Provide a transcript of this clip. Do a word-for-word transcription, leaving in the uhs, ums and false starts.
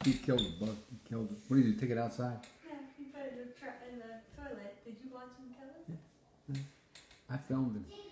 He killed the bug. He killed it. What did you do? Take it outside? Yeah, he put it in the, tra- in the toilet. Did you watch him kill it? Yeah. I filmed him.